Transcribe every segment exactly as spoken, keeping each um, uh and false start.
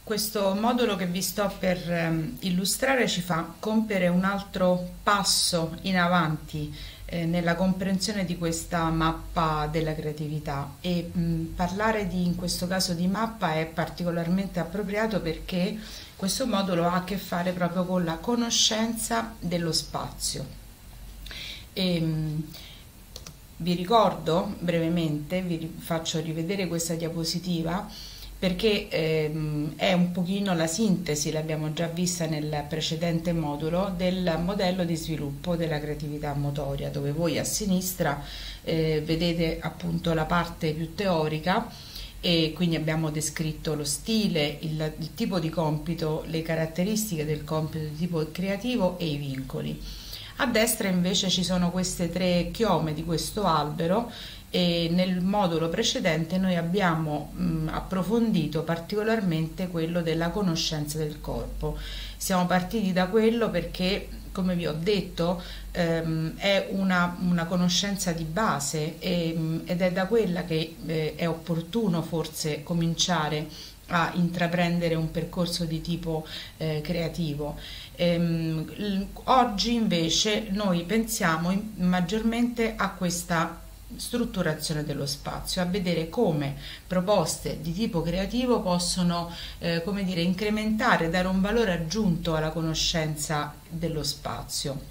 Questo modulo che vi sto per ehm, illustrare ci fa compiere un altro passo in avanti eh, nella comprensione di questa mappa della creatività e mh, parlare di, in questo caso di mappa è particolarmente appropriato perché questo modulo ha a che fare proprio con la conoscenza dello spazio. E, mh, vi ricordo brevemente, vi faccio rivedere questa diapositiva perché ehm, è un pochino la sintesi, l'abbiamo già vista nel precedente modulo, del modello di sviluppo della creatività motoria, dove voi a sinistra eh, vedete appunto la parte più teorica e quindi abbiamo descritto lo stile, il, il tipo di compito, le caratteristiche del compito di tipo creativo e i vincoli. A destra invece ci sono queste tre chiome di questo albero e nel modulo precedente noi abbiamo mh, approfondito particolarmente quello della conoscenza del corpo. Siamo partiti da quello perché, come vi ho detto, ehm, è una, una conoscenza di base e, mh, ed è da quella che eh, è opportuno forse cominciare a intraprendere un percorso di tipo eh, creativo. Ehm, oggi invece noi pensiamo in, maggiormente a questa strutturazione dello spazio, a vedere come proposte di tipo creativo possono eh, come dire, incrementare, dare un valore aggiunto alla conoscenza dello spazio.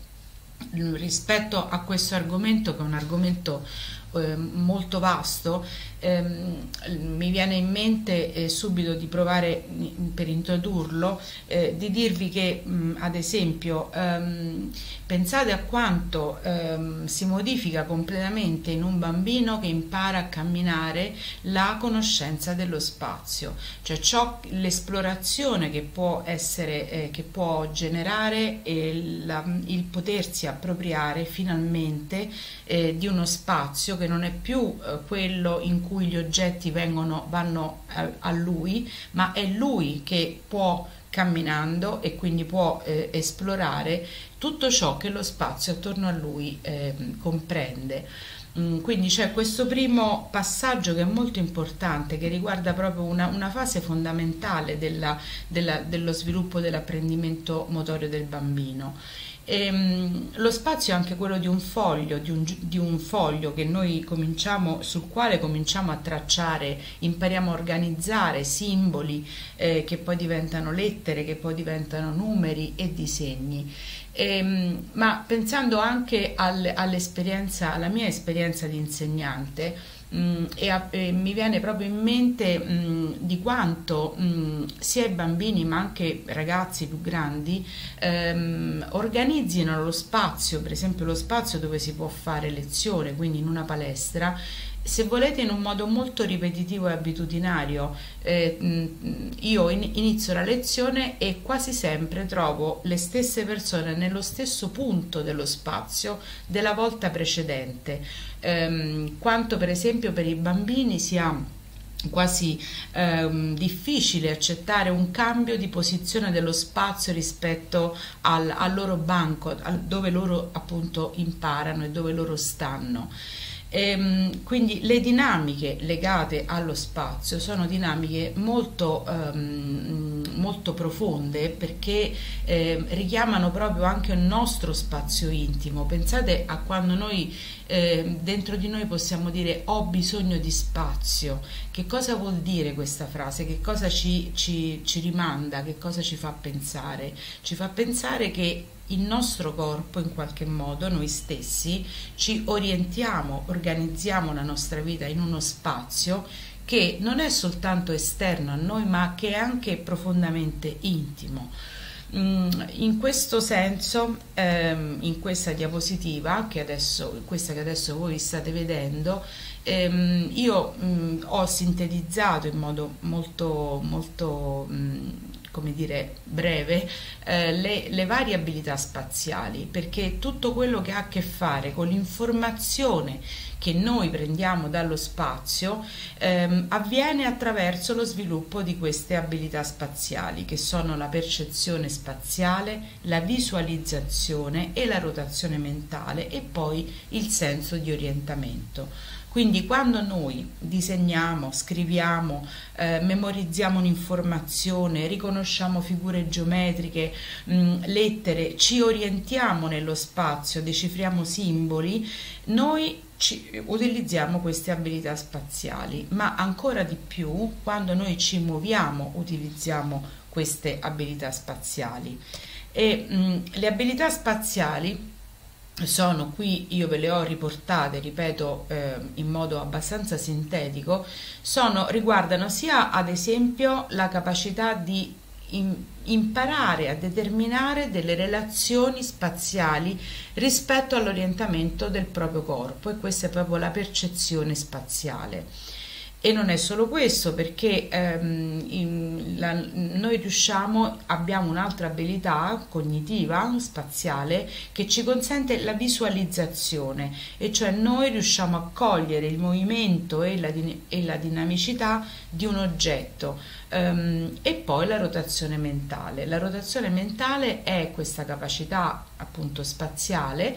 Rispetto a questo argomento, che è un argomento eh, molto vasto, ehm, mi viene in mente eh, subito di provare per introdurlo, eh, di dirvi che mh, ad esempio ehm, pensate a quanto ehm, si modifica completamente in un bambino che impara a camminare la conoscenza dello spazio, cioè ciò, l'esplorazione che può essere, eh, che può generare eh, la, il potersi appropriare finalmente eh, di uno spazio che non è più eh, quello in cui gli oggetti vengono, vanno a, a lui, ma è lui che può, camminando, e quindi può eh, esplorare tutto ciò che lo spazio attorno a lui eh, comprende. Mm, quindi c'è questo primo passaggio che è molto importante, che riguarda proprio una, una fase fondamentale della, della, dello sviluppo dell'apprendimento motorio del bambino. E, lo spazio è anche quello di un foglio, di un, di un foglio che noi cominciamo, sul quale cominciamo a tracciare, impariamo a organizzare simboli eh, che poi diventano lettere, che poi diventano numeri e disegni. E, ma pensando anche al, all'esperienza, alla mia esperienza di insegnante, Mm, e, a, e mi viene proprio in mente mm, di quanto mm, sia i bambini ma anche ragazzi più grandi ehm, organizzino lo spazio, per esempio lo spazio dove si può fare lezione, quindi in una palestra, se volete in un modo molto ripetitivo e abitudinario. Eh, io inizio la lezione e quasi sempre trovo le stesse persone nello stesso punto dello spazio della volta precedente, eh, quanto per esempio per i bambini sia quasi ehm, difficile accettare un cambio di posizione dello spazio rispetto al, al loro banco, al, dove loro appunto imparano e dove loro stanno. Ehm, quindi le dinamiche legate allo spazio sono dinamiche molto, ehm, molto profonde, perché eh, richiamano proprio anche il nostro spazio intimo. Pensate a quando noi eh, dentro di noi possiamo dire ho bisogno di spazio. Che cosa vuol dire questa frase? Che cosa ci, ci, ci rimanda? Che cosa ci fa pensare? Ci fa pensare che il nostro corpo, in qualche modo, noi stessi, ci orientiamo, organizziamo la nostra vita in uno spazio che non è soltanto esterno a noi, ma che è anche profondamente intimo. In questo senso, ehm, in questa diapositiva, che adesso, questa che adesso voi state vedendo, ehm, io mh, ho sintetizzato in modo molto, molto mh, come dire, breve, eh, le, le varie abilità spaziali, perché tutto quello che ha a che fare con l'informazione che noi prendiamo dallo spazio ehm, avviene attraverso lo sviluppo di queste abilità spaziali, che sono la percezione spaziale, la visualizzazione e la rotazione mentale, e poi il senso di orientamento. Quindi quando noi disegniamo, scriviamo, eh, memorizziamo un'informazione, riconosciamo figure geometriche, mh, lettere, ci orientiamo nello spazio, decifriamo simboli, noi ci, utilizziamo queste abilità spaziali, ma ancora di più quando noi ci muoviamo utilizziamo queste abilità spaziali. E mh, le abilità spaziali sono qui, io ve le ho riportate, ripeto, eh, in modo abbastanza sintetico, sono, riguardano sia ad esempio la capacità di in, imparare a determinare delle relazioni spaziali rispetto all'orientamento del proprio corpo, e questa è proprio la percezione spaziale. E non è solo questo, perché ehm, in, la, noi riusciamo, abbiamo un'altra abilità cognitiva, spaziale, che ci consente la visualizzazione, e cioè noi riusciamo a cogliere il movimento e la, e la dinamicità di un oggetto. Um, e poi la rotazione mentale. La rotazione mentale è questa capacità appunto spaziale,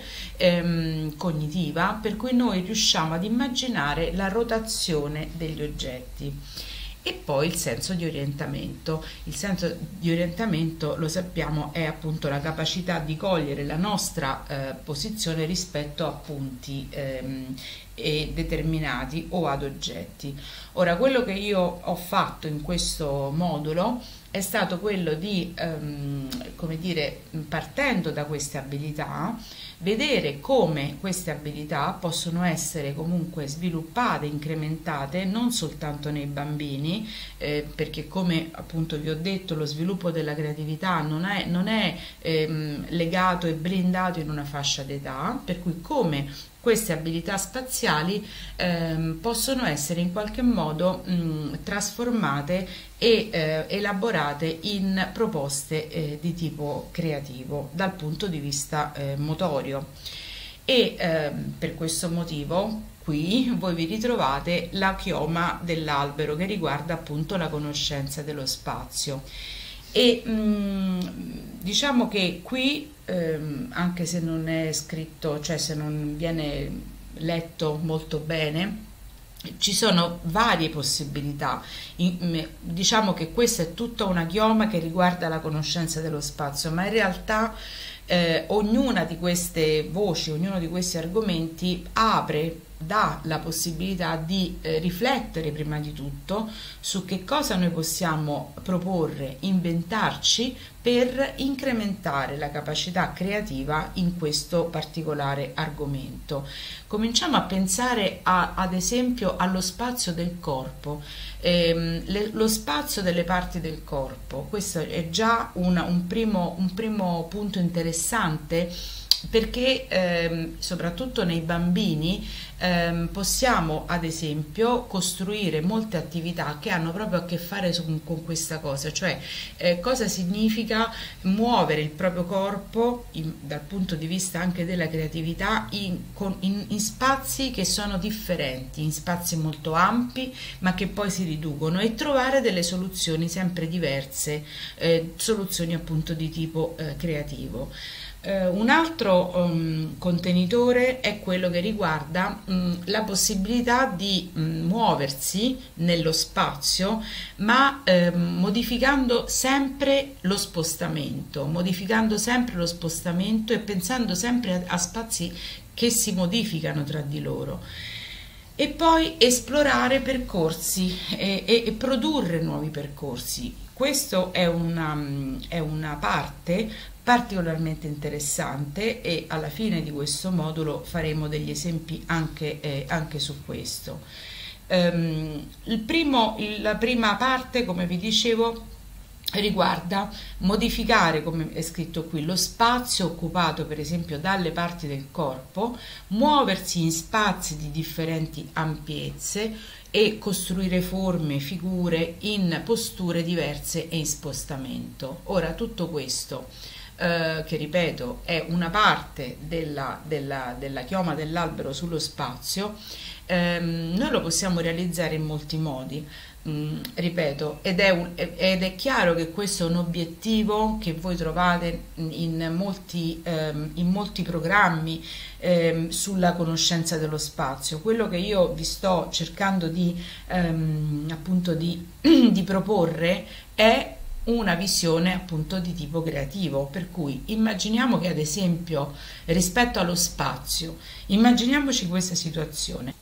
ehm, cognitiva, per cui noi riusciamo ad immaginare la rotazione degli oggetti. E poi il senso di orientamento. Il senso di orientamento, lo sappiamo, è appunto la capacità di cogliere la nostra eh, posizione rispetto a punti ehm, e determinati o ad oggetti. Ora, quello che io ho fatto in questo modulo è stato quello di, ehm, come dire, partendo da queste abilità, vedere come queste abilità possono essere comunque sviluppate, incrementate non soltanto nei bambini, eh, perché come appunto vi ho detto lo sviluppo della creatività non è, non è ehm, legato e blindato in una fascia d'età, per cui come queste abilità spaziali ehm, possono essere in qualche modo mh, trasformate e eh, elaborate in proposte eh, di tipo creativo dal punto di vista eh, motorio. E eh, per questo motivo qui voi vi ritrovate la chioma dell'albero, che riguarda appunto la conoscenza dello spazio. E mh, diciamo che qui ehm, anche se non è scritto, cioè se non viene letto molto bene, ci sono varie possibilità. In, diciamo che questa è tutta una chioma che riguarda la conoscenza dello spazio, ma in realtà eh, ognuna di queste voci, ognuno di questi argomenti apre, dà la possibilità di eh, riflettere prima di tutto su che cosa noi possiamo proporre, inventarci per incrementare la capacità creativa in questo particolare argomento. Cominciamo a pensare a, ad esempio allo spazio del corpo, ehm, le, lo spazio delle parti del corpo. Questo è già una, un, primo, un primo punto interessante, perché ehm, soprattutto nei bambini ehm, possiamo ad esempio costruire molte attività che hanno proprio a che fare su, con questa cosa, cioè eh, cosa significa muovere il proprio corpo in, dal punto di vista anche della creatività in, con, in, in spazi che sono differenti, in spazi molto ampi ma che poi si riducono, e trovare delle soluzioni sempre diverse, eh, soluzioni appunto di tipo eh, creativo. Uh, un altro um, contenitore è quello che riguarda um, la possibilità di um, muoversi nello spazio, ma um, modificando sempre lo spostamento, modificando sempre lo spostamento e pensando sempre a, a spazi che si modificano tra di loro. E poi esplorare percorsi e, e, e produrre nuovi percorsi. Questo è una, è una parte particolarmente interessante, e alla fine di questo modulo faremo degli esempi anche, eh, anche su questo. Um, il primo, la prima parte, come vi dicevo, riguarda modificare, come è scritto qui, lo spazio occupato per esempio dalle parti del corpo, muoversi in spazi di differenti ampiezze e costruire forme, figure in posture diverse e in spostamento. Ora, tutto questo eh, che ripeto è una parte della, della, della chioma dell'albero sullo spazio, ehm, noi lo possiamo realizzare in molti modi. Mm, ripeto, ed è, un- ed è chiaro che questo è un obiettivo che voi trovate in molti, ehm, in molti programmi ehm, sulla conoscenza dello spazio. Quello che io vi sto cercando di, ehm, appunto di, di proporre è una visione appunto di tipo creativo, per cui immaginiamo che ad esempio rispetto allo spazio, immaginiamoci questa situazione.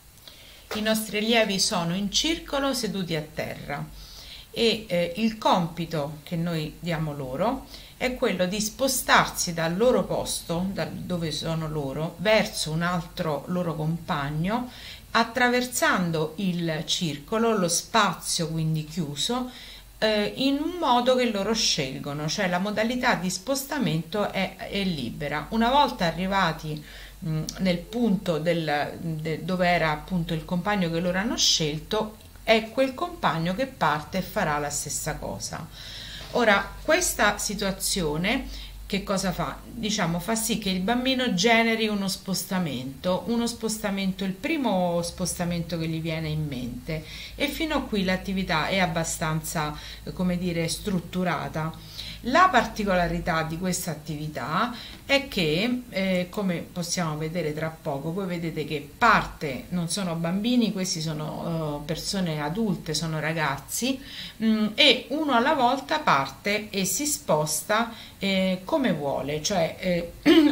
I nostri allievi sono in circolo seduti a terra e eh, il compito che noi diamo loro è quello di spostarsi dal loro posto, da dove sono loro, verso un altro loro compagno, attraversando il circolo, lo spazio quindi chiuso, eh, in un modo che loro scelgono, cioè la modalità di spostamento è, è libera. Una volta arrivati mh, nel punto del, de, dove era appunto il compagno che loro hanno scelto, è quel compagno che parte e farà la stessa cosa. Ora, questa situazione che cosa fa? Diciamo, fa sì che il bambino generi uno spostamento, uno spostamento, il primo spostamento che gli viene in mente, e fino a qui l'attività è abbastanza, come dire, strutturata. La particolarità di questa attività è che, eh, come possiamo vedere tra poco, voi vedete che parte, non sono bambini, questi sono uh, persone adulte, sono ragazzi, mh, e uno alla volta parte e si sposta eh, come vuole, cioè eh,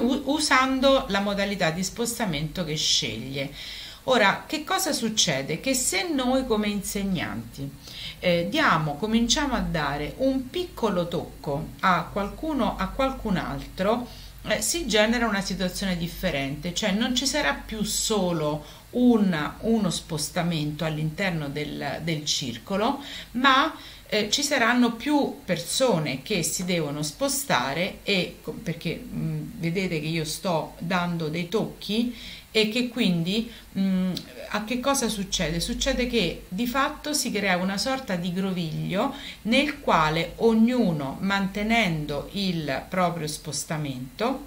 usando la modalità di spostamento che sceglie. Ora, che cosa succede? Che se noi come insegnanti eh, diamo, cominciamo a dare un piccolo tocco a qualcuno, a qualcun altro, eh, si genera una situazione differente, cioè non ci sarà più solo una, uno spostamento all'interno del, del circolo, ma eh, ci saranno più persone che si devono spostare, e perché mh, vedete che io sto dando dei tocchi, e che quindi mh, a che cosa succede? Succede che di fatto si crea una sorta di groviglio nel quale ognuno, mantenendo il proprio spostamento,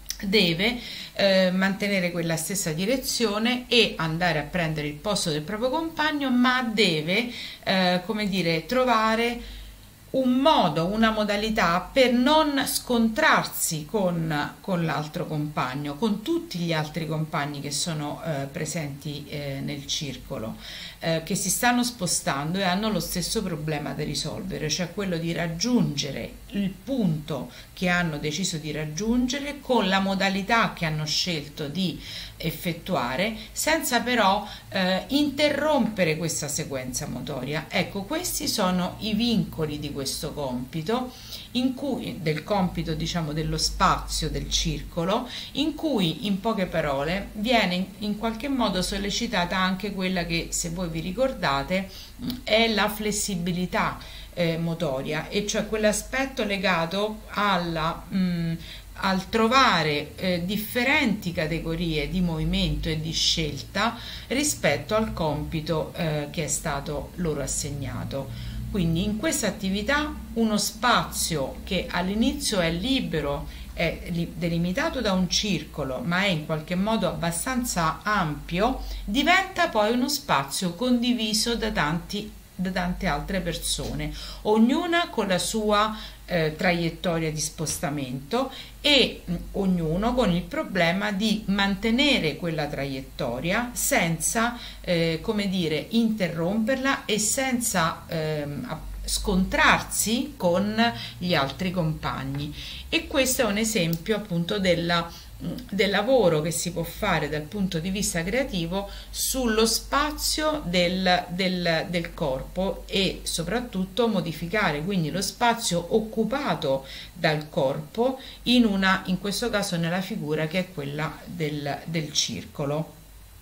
deve eh, mantenere quella stessa direzione e andare a prendere il posto del proprio compagno, ma deve eh, come dire, trovare un modo, una modalità per non scontrarsi con, con l'altro compagno, con tutti gli altri compagni che sono eh, presenti eh, nel circolo, eh, che si stanno spostando e hanno lo stesso problema da risolvere, cioè quello di raggiungere il punto che hanno deciso di raggiungere con la modalità che hanno scelto di effettuare, senza però eh, interrompere questa sequenza motoria. Ecco, questi sono i vincoli di questo compito, in cui, del compito diciamo dello spazio del circolo, in cui in poche parole viene in, in qualche modo sollecitata anche quella che, se voi vi ricordate, è la flessibilità eh, motoria, e cioè quell'aspetto legato alla mh, al trovare eh, differenti categorie di movimento e di scelta rispetto al compito eh, che è stato loro assegnato. Quindi in questa attività uno spazio che all'inizio è libero, è delimitato da un circolo, ma è in qualche modo abbastanza ampio, diventa poi uno spazio condiviso da tanti da tante altre persone, ognuna con la sua eh, traiettoria di spostamento, e mh, ognuno con il problema di mantenere quella traiettoria senza eh, come dire, interromperla e senza ehm, scontrarsi con gli altri compagni. E questo è un esempio appunto della del lavoro che si può fare dal punto di vista creativo sullo spazio del, del, del corpo, e soprattutto modificare quindi lo spazio occupato dal corpo in una, in questo caso nella figura che è quella del, del circolo.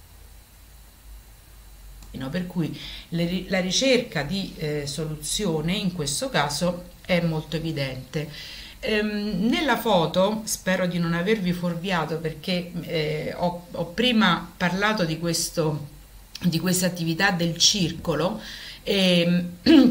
Per cui le, la ricerca di eh, soluzione in questo caso è molto evidente. Ehm, nella foto, spero di non avervi fuorviato, perché eh, ho, ho prima parlato di questo, di questa attività del circolo, ehm,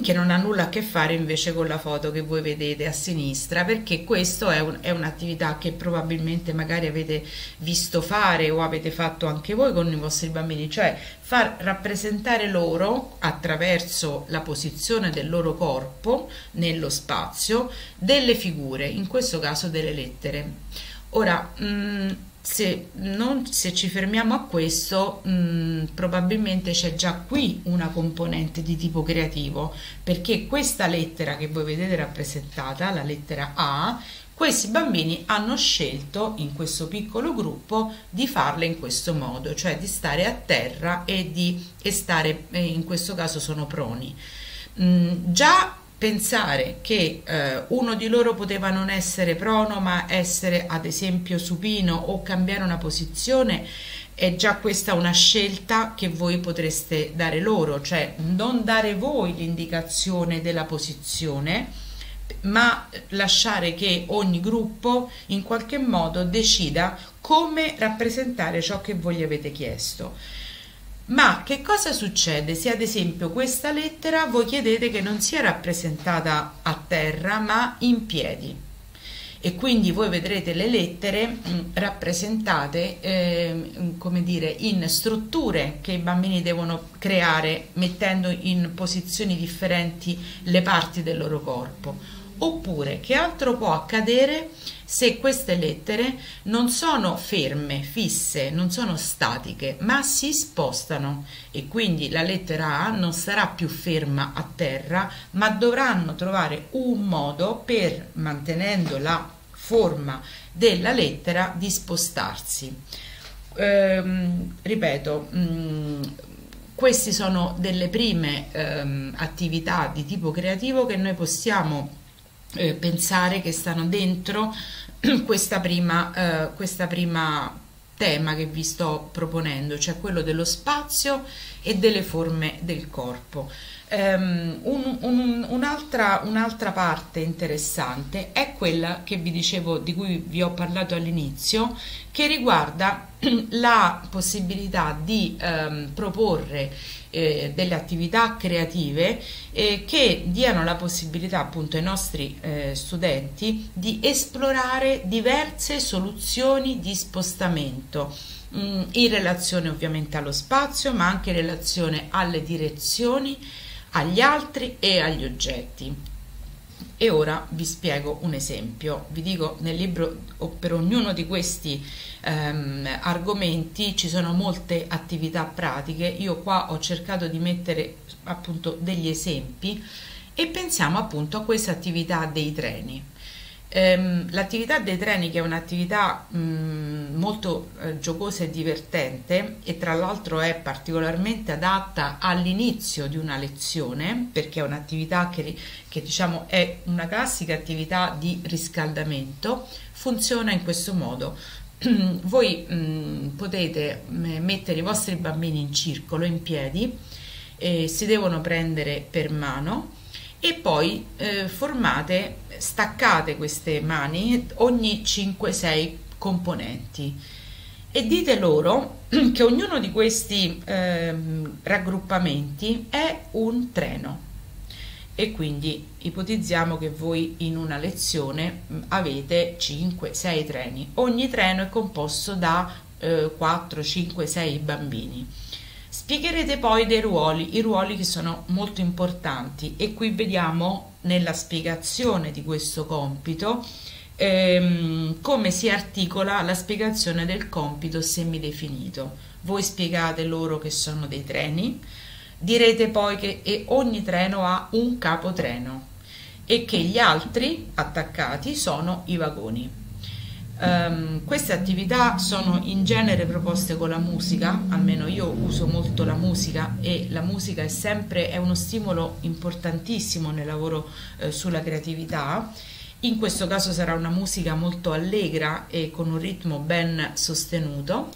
che non ha nulla a che fare invece con la foto che voi vedete a sinistra, perché questo è, un, è un'attività che probabilmente magari avete visto fare o avete fatto anche voi con i vostri bambini, cioè far rappresentare loro attraverso la posizione del loro corpo nello spazio delle figure, in questo caso delle lettere. Ora, mh, se, non, se ci fermiamo a questo, mh, probabilmente c'è già qui una componente di tipo creativo, perché questa lettera che voi vedete rappresentata, la lettera A, questi bambini hanno scelto in questo piccolo gruppo di farla in questo modo, cioè di stare a terra e di e stare, eh, in questo caso sono proni. Mh, già pensare che eh, uno di loro poteva non essere prono ma essere ad esempio supino o cambiare una posizione, è già questa una scelta che voi potreste dare loro, cioè non dare voi l'indicazione della posizione, ma lasciare che ogni gruppo in qualche modo decida come rappresentare ciò che voi gli avete chiesto. Ma che cosa succede se ad esempio questa lettera voi chiedete che non sia rappresentata a terra ma in piedi, e quindi voi vedrete le lettere mh, rappresentate eh, come dire, in strutture che i bambini devono creare mettendo in posizioni differenti le parti del loro corpo? Oppure che altro può accadere se queste lettere non sono ferme, fisse, non sono statiche, ma si spostano, e quindi la lettera A non sarà più ferma a terra, ma dovranno trovare un modo per, mantenendo la forma della lettera, di spostarsi. Ehm, ripeto, mh, queste sono delle prime ehm, attività di tipo creativo che noi possiamo Eh, pensare che stanno dentro questa prima, eh, questa prima tema che vi sto proponendo, cioè quello dello spazio e delle forme del corpo. Um, un, un, un'altra, un'altra parte interessante è quella che vi dicevo, di cui vi ho parlato all'inizio, che riguarda la possibilità di um, proporre eh, delle attività creative eh, che diano la possibilità appunto ai nostri eh, studenti di esplorare diverse soluzioni di spostamento mh, in relazione ovviamente allo spazio, ma anche in relazione alle direzioni, agli altri e agli oggetti. E ora vi spiego un esempio. Vi dico, nel libro per ognuno di questi ehm, argomenti ci sono molte attività pratiche. Io qua ho cercato di mettere appunto degli esempi e pensiamo appunto a questa attività dei treni. Ehm, l'attività dei treni, che è un'attività mh, molto eh, giocosa e divertente, e tra l'altro è particolarmente adatta all'inizio di una lezione, perché è un'attività che, che diciamo è una classica attività di riscaldamento, funziona in questo modo. Voi mh, potete mettere i vostri bambini in circolo, in piedi, eh, si devono prendere per mano e poi eh, formate, staccate queste mani ogni cinque sei componenti e dite loro che ognuno di questi eh, raggruppamenti è un treno, e quindi ipotizziamo che voi in una lezione avete cinque sei treni, ogni treno è composto da eh, quattro cinque sei bambini. Spiegherete poi dei ruoli, i ruoli che sono molto importanti, e qui vediamo nella spiegazione di questo compito ehm, come si articola la spiegazione del compito semidefinito. Voi spiegate loro che sono dei treni, direte poi che e ogni treno ha un capotreno e che gli altri attaccati sono i vagoni. Um, queste attività sono in genere proposte con la musica, almeno io uso molto la musica, e la musica è sempre è uno stimolo importantissimo nel lavoro eh, sulla creatività. In questo caso sarà una musica molto allegra e con un ritmo ben sostenuto.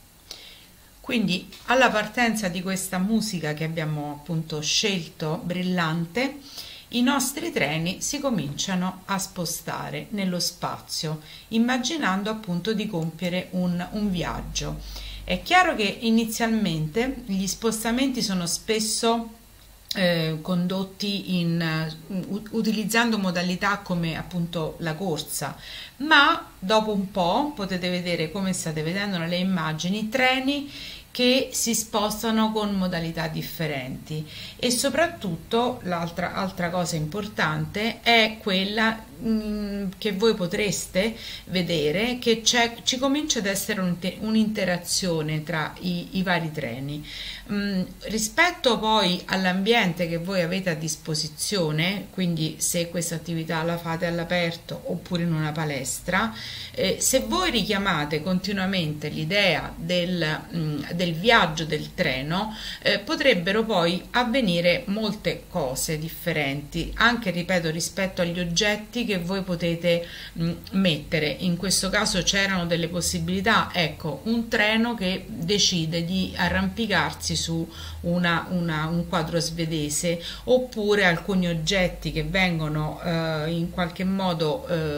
Quindi alla partenza di questa musica che abbiamo appunto scelto, brillante, i nostri treni si cominciano a spostare nello spazio, immaginando appunto di compiere un, un viaggio. È chiaro che inizialmente gli spostamenti sono spesso eh, condotti in, uh, utilizzando modalità come appunto la corsa, ma dopo un po' potete vedere, come state vedendo nelle immagini, treni che si spostano con modalità differenti. E soprattutto l'altra altra cosa importante è quella mh, che voi potreste vedere, che c'è, ci comincia ad essere un'interazione tra i, i vari treni. Mh, rispetto poi all'ambiente che voi avete a disposizione, quindi se questa attività la fate all'aperto oppure in una palestra, eh, se voi richiamate continuamente l'idea del, mh, del viaggio del treno, eh, potrebbero poi avvenire molte cose differenti, anche, ripeto, rispetto agli oggetti che voi potete mh, mettere. In questo caso c'erano delle possibilità, ecco, un treno che decide di arrampicarsi su una, una, un quadro svedese, oppure alcuni oggetti che vengono eh, in qualche modo eh,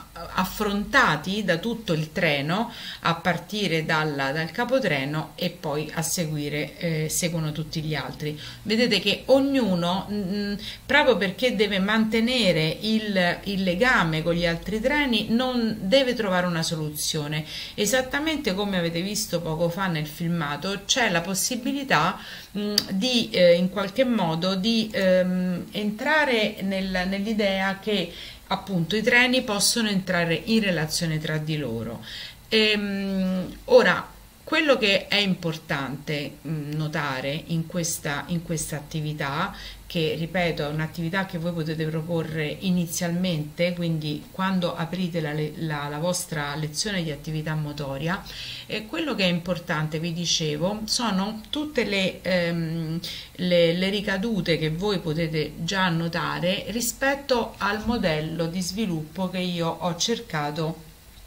affrontati da tutto il treno, a partire dalla, dal capotreno, e poi a seguire eh, seguono tutti gli altri. Vedete che ognuno mh, proprio perché deve mantenere il, il legame con gli altri treni, non deve trovare una soluzione. Esattamente come avete visto poco fa nel filmato, c'è la possibilità mh, di eh, in qualche modo di ehm, entrare nel, nell'idea che appunto i treni possono entrare in relazione tra di loro. Ehm, ora, quello che è importante mh, notare in questa, in questa attività, che ripeto è un'attività che voi potete proporre inizialmente, quindi quando aprite la, la, la vostra lezione di attività motoria, e quello che è importante, vi dicevo, sono tutte le, ehm, le, le ricadute che voi potete già notare rispetto al modello di sviluppo che io ho cercato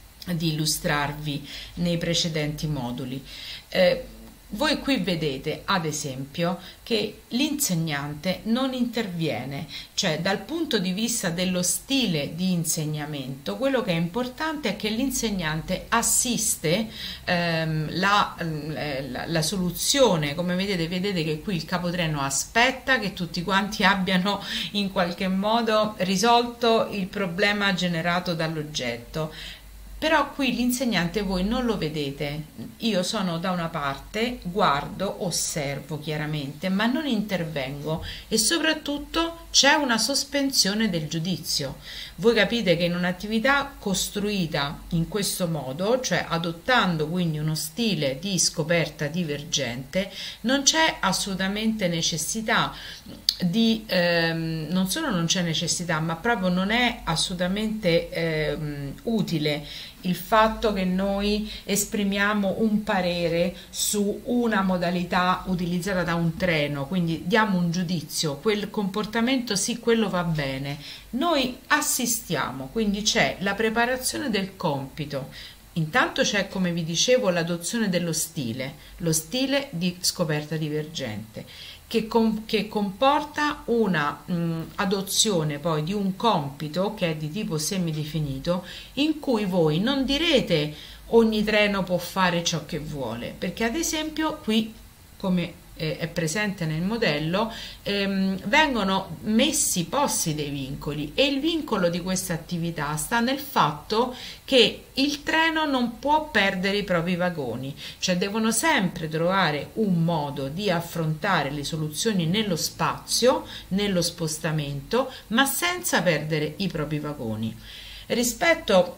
di illustrarvi nei precedenti moduli. Eh, voi qui vedete ad esempio che l'insegnante non interviene, cioè dal punto di vista dello stile di insegnamento quello che è importante è che l'insegnante assiste ehm, la, la, la soluzione. Come vedete, vedete che qui il capotreno aspetta che tutti quanti abbiano in qualche modo risolto il problema generato dall'oggetto. Però qui l'insegnante voi non lo vedete, io sono da una parte, guardo, osservo chiaramente, ma non intervengo, e soprattutto c'è una sospensione del giudizio. Voi capite che in un'attività costruita in questo modo, cioè adottando quindi uno stile di scoperta divergente, non c'è assolutamente necessità di, ehm, non solo non c'è necessità, ma proprio non è assolutamente ehm, utile il fatto che noi esprimiamo un parere su una modalità utilizzata da un treno, quindi diamo un giudizio, quel comportamento sì, quello va bene. Noi assistiamo, quindi c'è la preparazione del compito. Intanto c'è, come vi dicevo, l'adozione dello stile, lo stile di scoperta divergente, che, com che comporta una mh, adozione poi di un compito che è di tipo semidefinito, in cui voi non direte ogni treno può fare ciò che vuole, perché ad esempio qui, come eh, è presente nel modello, ehm, vengono messi, posti dei vincoli, e il vincolo di questa attività sta nel fatto che il treno non può perdere i propri vagoni, cioè devono sempre trovare un modo di affrontare le soluzioni nello spazio, nello spostamento, ma senza perdere i propri vagoni. Rispetto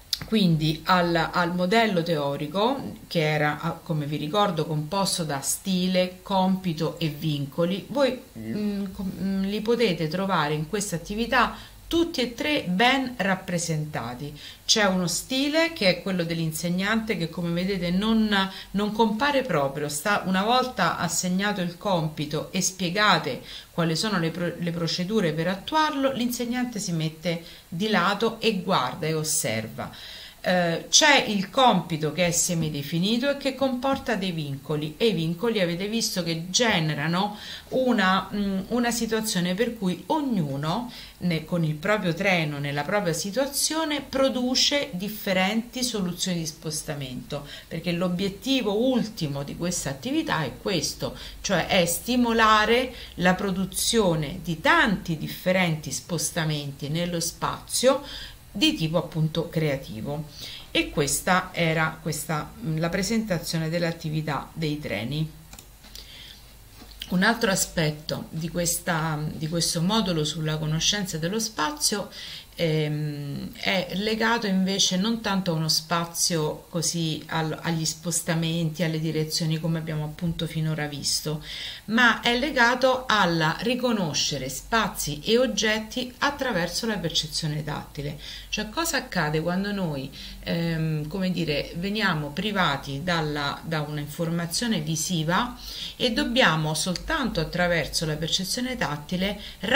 quindi al, al modello teorico, che era, come vi ricordo, composto da stile, compito e vincoli, voi mh, li potete trovare in questa attività tutti e tre ben rappresentati. C'è uno stile che è quello dell'insegnante, che come vedete non, non compare proprio, sta, una volta assegnato il compito e spiegate quali sono le, pro, le procedure per attuarlo, l'insegnante si mette di lato e guarda e osserva. Eh, c'è il compito che è semidefinito e che comporta dei vincoli, e i vincoli avete visto che generano una, mh, una situazione per cui ognuno ne, con il proprio treno nella propria situazione produce differenti soluzioni di spostamento, perché l'obiettivo ultimo di questa attività è questo, cioè è stimolare la produzione di tanti differenti spostamenti nello spazio di tipo appunto creativo. E questa era questa, la presentazione dell'attività dei treni. Un altro aspetto di, questa, di questo modulo sulla conoscenza dello spazio ehm, è legato invece non tanto a uno spazio così al, agli spostamenti, alle direzioni come abbiamo appunto finora visto, ma è legato alla riconoscere spazi e oggetti attraverso la percezione tattile. Cioè, cosa accade quando noi ehm, come dire, veniamo privati dalla, da una informazione visiva e dobbiamo soltanto attraverso la percezione tattile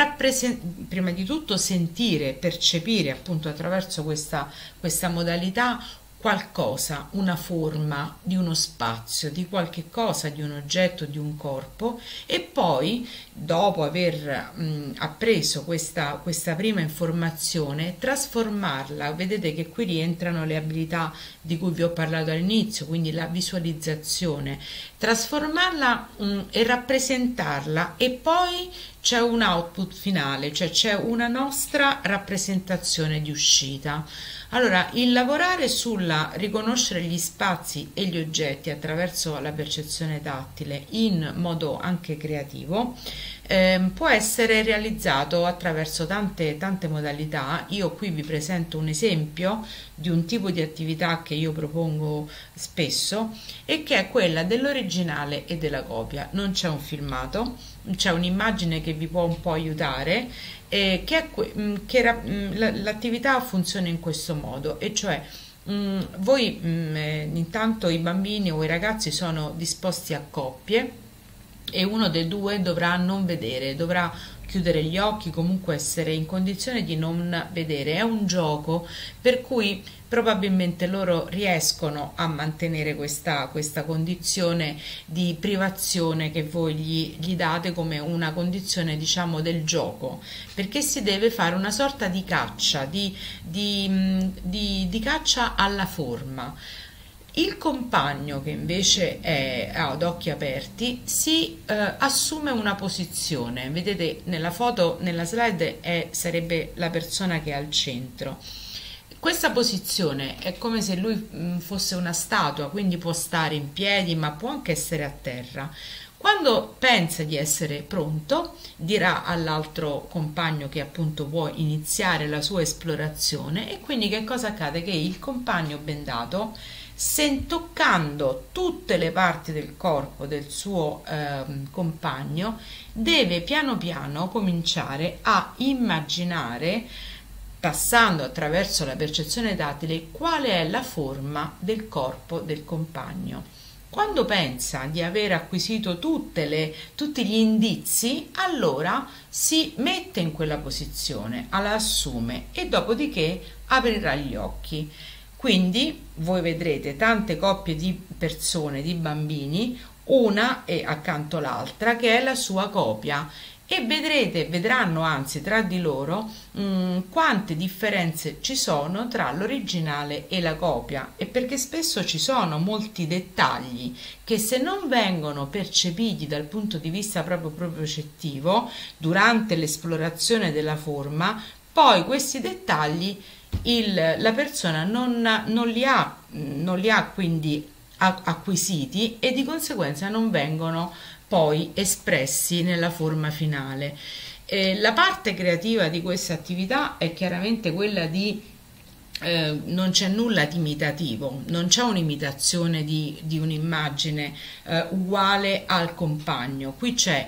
prima di tutto sentire, percepire appunto attraverso questa, questa modalità qualcosa, una forma di uno spazio, di qualche cosa, di un oggetto, di un corpo, e poi dopo aver mh, appreso questa, questa prima informazione trasformarla. Vedete che qui rientrano le abilità di cui vi ho parlato all'inizio, quindi la visualizzazione, trasformarla mh, e rappresentarla, e poi c'è un output finale, cioè c'è una nostra rappresentazione di uscita. Allora, il lavorare sulla riconoscere gli spazi e gli oggetti attraverso la percezione tattile in modo anche creativo eh, può essere realizzato attraverso tante, tante modalità. Io qui vi presento un esempio di un tipo di attività che io propongo spesso, e che è quella dell'originale e della copia. Non c'è un filmato, c'è un'immagine che vi può un po' aiutare, eh, che, è che l'attività funziona in questo modo, e cioè mh, voi mh, eh, intanto i bambini o i ragazzi sono disposti a coppie, e uno dei due dovrà non vedere, dovrà chiudere gli occhi, comunque essere in condizione di non vedere. È un gioco per cui probabilmente loro riescono a mantenere questa, questa condizione di privazione che voi gli, gli date come una condizione, diciamo, del gioco, perché si deve fare una sorta di caccia, di, di, di, di caccia alla forma. Il compagno, che invece è ad occhi aperti, si eh, assume una posizione. Vedete nella foto, nella slide, è, sarebbe la persona che è al centro. Questa posizione è come se lui mh, fosse una statua, quindi può stare in piedi, ma può anche essere a terra. Quando pensa di essere pronto, dirà all'altro compagno che appunto può iniziare la sua esplorazione, e quindi che cosa accade? Che il compagno bendato, se toccando tutte le parti del corpo del suo eh, compagno, deve piano piano cominciare a immaginare, passando attraverso la percezione tattile, qual è la forma del corpo del compagno. Quando pensa di aver acquisito tutte le, tutti gli indizi, allora si mette in quella posizione, la assume, e dopodiché aprirà gli occhi. Quindi voi vedrete tante coppie di persone, di bambini, una e accanto l'altra, che è la sua copia, e vedrete, vedranno anzi tra di loro mh, quante differenze ci sono tra l'originale e la copia, e perché spesso ci sono molti dettagli che, se non vengono percepiti dal punto di vista proprio propriocettivo durante l'esplorazione della forma, poi questi dettagli il, la persona non, non li ha, non li ha quindi acquisiti, e di conseguenza non vengono poi espressi nella forma finale. Eh, la parte creativa di questa attività è chiaramente quella di eh, non c'è nulla di imitativo, non c'è un'imitazione di, di un'immagine eh, uguale al compagno. Qui c'è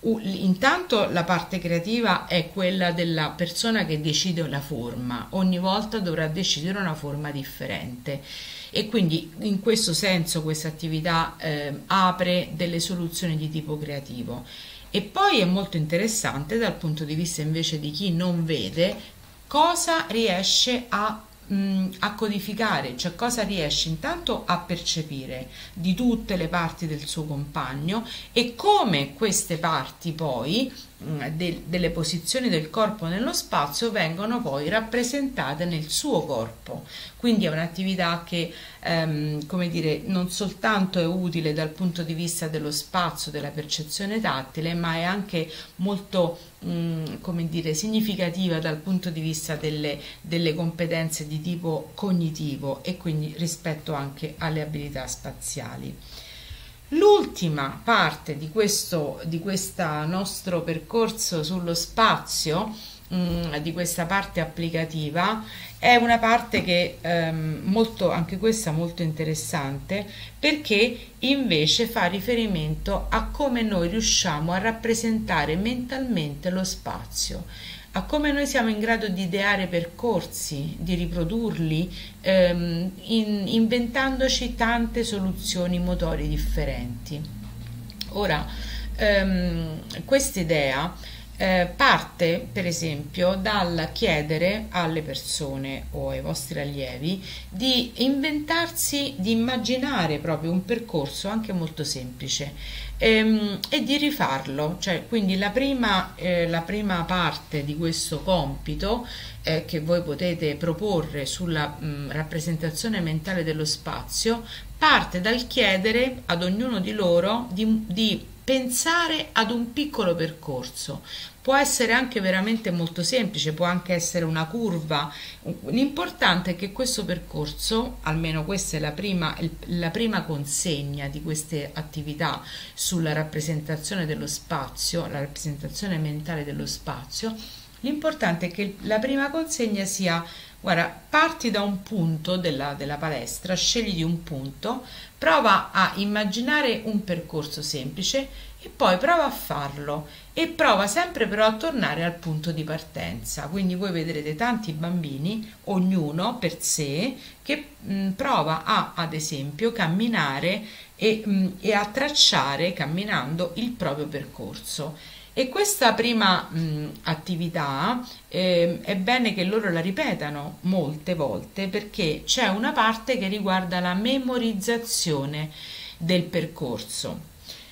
intanto la parte creativa è quella della persona che decide la forma, ogni volta dovrà decidere una forma differente, e quindi in questo senso questa attività eh, apre delle soluzioni di tipo creativo. E poi è molto interessante dal punto di vista invece di chi non vede cosa riesce a mh, a codificare, cioè cosa riesce intanto a percepire di tutte le parti del suo compagno e come queste parti poi mh, de- delle posizioni del corpo nello spazio vengono poi rappresentate nel suo corpo. Quindi è un'attività che ehm, come dire, non soltanto è utile dal punto di vista dello spazio, della percezione tattile, ma è anche molto mh, come dire, significativa dal punto di vista delle, delle competenze di tipo cognitivo e quindi rispetto anche alle abilità spaziali. L'ultima parte di questo di questo nostro percorso sullo spazio, mh, di questa parte applicativa, è una parte che ehm, molto, anche questa molto interessante, perché invece fa riferimento a come noi riusciamo a rappresentare mentalmente lo spazio, a come noi siamo in grado di ideare percorsi, di riprodurli, ehm, in- inventandoci tante soluzioni motorie differenti. Ora, ehm, questa idea eh, parte per esempio dal chiedere alle persone o ai vostri allievi di inventarsi, di immaginare proprio un percorso anche molto semplice ehm, e di rifarlo, cioè quindi la prima, eh, la prima parte di questo compito eh, che voi potete proporre sulla mh, rappresentazione mentale dello spazio parte dal chiedere ad ognuno di loro di, di pensare ad un piccolo percorso. Può essere anche veramente molto semplice, può anche essere una curva. L'importante è che questo percorso, almeno questa è la prima, la prima consegna di queste attività sulla rappresentazione dello spazio, la rappresentazione mentale dello spazio, l'importante è che la prima consegna sia: guarda, parti da un punto della, della palestra, scegli un punto, prova a immaginare un percorso semplice e poi prova a farlo e prova sempre però a tornare al punto di partenza. Quindi voi vedrete tanti bambini, ognuno per sé, che mh, prova a, ad esempio, camminare e, mh, e a tracciare camminando il proprio percorso. E questa prima mh, attività eh, è bene che loro la ripetano molte volte, perché c'è una parte che riguarda la memorizzazione del percorso.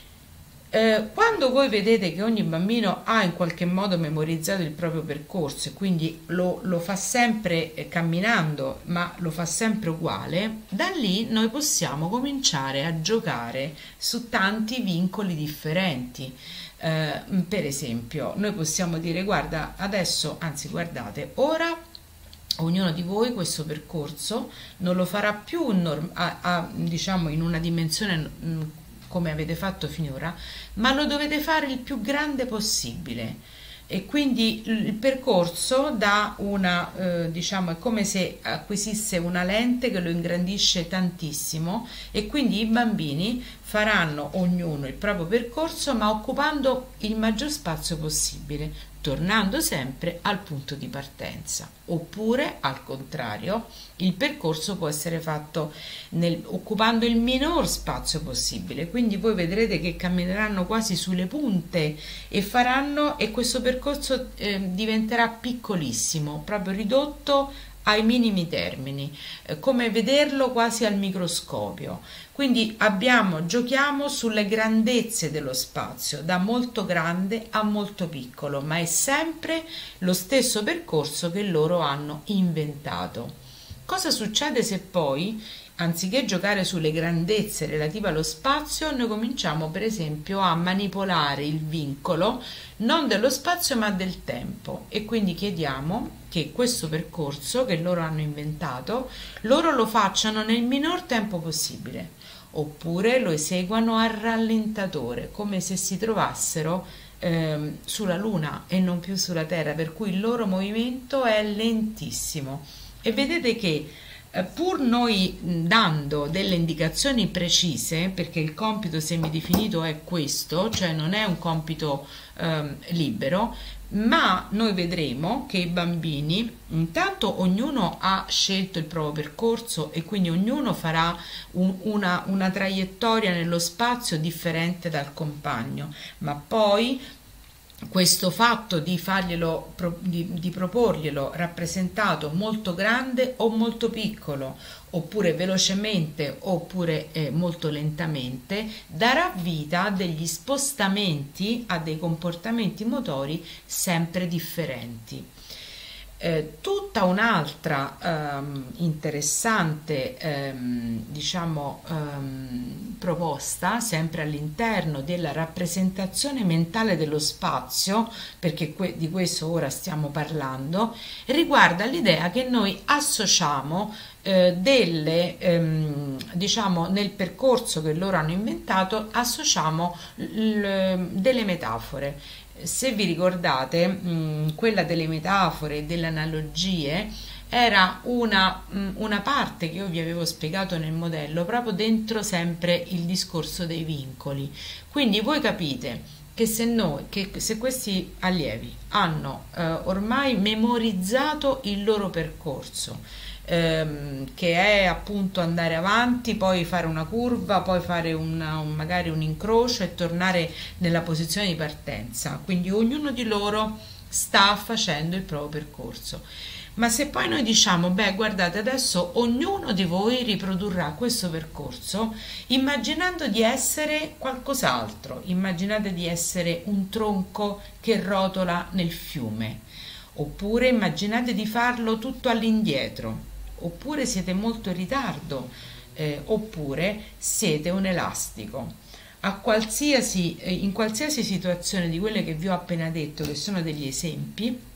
Eh, quando voi vedete che ogni bambino ha in qualche modo memorizzato il proprio percorso e quindi lo, lo fa sempre eh, camminando, ma lo fa sempre uguale, da lì noi possiamo cominciare a giocare su tanti vincoli differenti. Eh, per esempio, noi possiamo dire: guarda, adesso, anzi guardate, ora ognuno di voi questo percorso non lo farà più norm- a, a, diciamo in una dimensione mh, come avete fatto finora, ma lo dovete fare il più grande possibile. E quindi il percorso dà una, eh, diciamo, è come se acquisisse una lente che lo ingrandisce tantissimo, e quindi i bambini faranno ognuno il proprio percorso, ma occupando il maggior spazio possibile, tornando sempre al punto di partenza. Oppure, al contrario, il percorso può essere fatto nel, occupando il minor spazio possibile, quindi voi vedrete che cammineranno quasi sulle punte e faranno, e questo percorso eh, diventerà piccolissimo, proprio ridotto ai minimi termini, eh, come vederlo quasi al microscopio. Quindi abbiamo, giochiamo sulle grandezze dello spazio, da molto grande a molto piccolo, ma è sempre lo stesso percorso che loro hanno inventato. Cosa succede se poi, anziché giocare sulle grandezze relative allo spazio, noi cominciamo per esempio a manipolare il vincolo non dello spazio ma del tempo, e quindi chiediamo che questo percorso che loro hanno inventato loro lo facciano nel minor tempo possibile, oppure lo eseguano a rallentatore, come se si trovassero ehm, sulla Luna e non più sulla Terra, per cui il loro movimento è lentissimo. E vedete che eh, pur noi dando delle indicazioni precise, perché il compito semidefinito è questo, cioè non è un compito ehm, libero, ma noi vedremo che i bambini, intanto ognuno ha scelto il proprio percorso e quindi ognuno farà un, una, una traiettoria nello spazio differente dal compagno, ma poi questo fatto di farglielo, pro- di, di proporglielo rappresentato molto grande o molto piccolo, oppure velocemente oppure eh, molto lentamente, darà vita a degli spostamenti, a dei comportamenti motori sempre differenti. Eh, tutta un'altra ehm, interessante ehm, diciamo ehm, proposta, sempre all'interno della rappresentazione mentale dello spazio, perché que- di questo ora stiamo parlando, riguarda l'idea che noi associamo eh, delle ehm, diciamo nel percorso che loro hanno inventato, associamo l- delle metafore. Se vi ricordate, mh, quella delle metafore e delle analogie era una, mh, una parte che io vi avevo spiegato nel modello, proprio dentro sempre il discorso dei vincoli. Quindi voi capite che se noi, che se questi allievi hanno eh, ormai memorizzato il loro percorso, ehm, che è appunto andare avanti, poi fare una curva, poi fare una, un, magari un incrocio e tornare nella posizione di partenza. Quindi ognuno di loro sta facendo il proprio percorso. Ma se poi noi diciamo, beh, guardate, adesso ognuno di voi riprodurrà questo percorso immaginando di essere qualcos'altro, immaginate di essere un tronco che rotola nel fiume, oppure immaginate di farlo tutto all'indietro, oppure siete molto in ritardo, eh, oppure siete un elastico. A qualsiasi, eh, in qualsiasi situazione di quelle che vi ho appena detto, che sono degli esempi,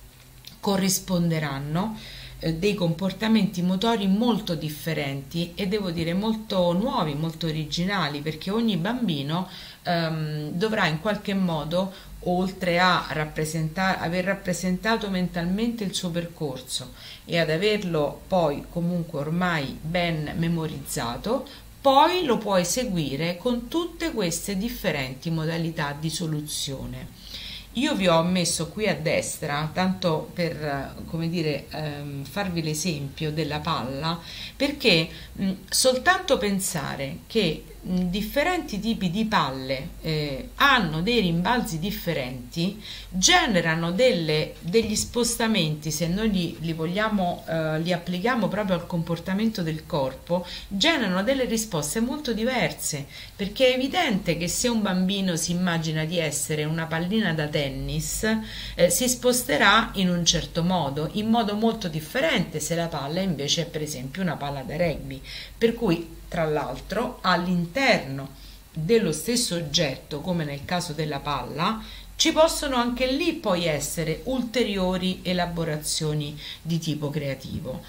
corrisponderanno eh, dei comportamenti motori molto differenti e devo dire molto nuovi, molto originali, perché ogni bambino ehm, dovrà in qualche modo, oltre a rappresentare, aver rappresentato mentalmente il suo percorso e ad averlo poi comunque ormai ben memorizzato, poi lo può eseguire con tutte queste differenti modalità di soluzione. Io vi ho messo qui a destra, tanto per, eh, come dire, ehm, farvi l'esempio della palla, perché mh, soltanto pensare che mh, differenti tipi di palle eh, hanno dei rimbalzi differenti, generano delle, degli spostamenti, se noi li, li vogliamo, eh, li applichiamo proprio al comportamento del corpo, generano delle risposte molto diverse, perché è evidente che se un bambino si immagina di essere una pallina da tennis, eh, si sposterà in un certo modo, in modo molto differente se la palla invece è per esempio una palla da rugby, per cui tra l'altro all'interno dello stesso oggetto, come nel caso della palla, ci possono anche lì poi essere ulteriori elaborazioni di tipo creativo.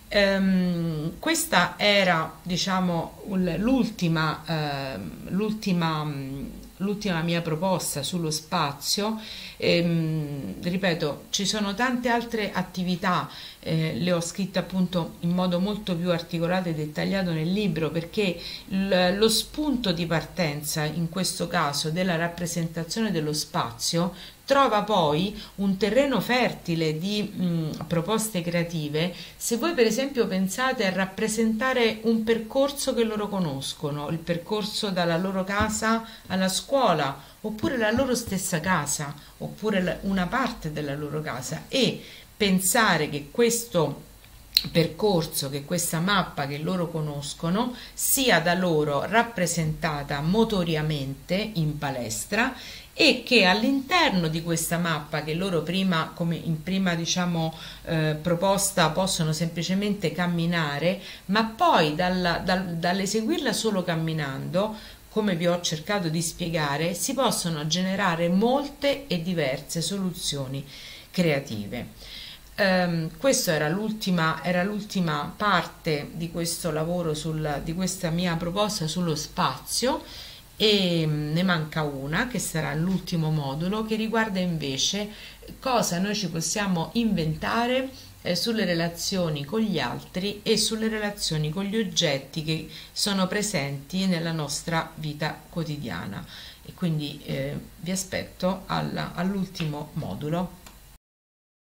Um, questa era, diciamo, l'ultima, uh, l'ultima, l'ultima mia proposta sullo spazio. Ehm, ripeto, ci sono tante altre attività, eh, le ho scritte appunto in modo molto più articolato e dettagliato nel libro, perché l- lo spunto di partenza in questo caso della rappresentazione dello spazio trova poi un terreno fertile di mh, proposte creative se voi per esempio pensate a rappresentare un percorso che loro conoscono, il percorso dalla loro casa alla scuola, oppure la loro stessa casa, oppure una parte della loro casa, e pensare che questo percorso, che questa mappa che loro conoscono sia da loro rappresentata motoriamente in palestra, e che all'interno di questa mappa, che loro prima, come in prima diciamo eh, proposta, possono semplicemente camminare, ma poi dalla, dal, dall'eseguirla solo camminando, come vi ho cercato di spiegare, si possono generare molte e diverse soluzioni creative. Um, questa era l'ultima era l'ultima parte di questo lavoro, sul, di questa mia proposta sullo spazio, e ne manca una che sarà l'ultimo modulo, che riguarda invece cosa noi ci possiamo inventare eh, sulle relazioni con gli altri e sulle relazioni con gli oggetti che sono presenti nella nostra vita quotidiana. E quindi eh, vi aspetto alla, all'ultimo modulo.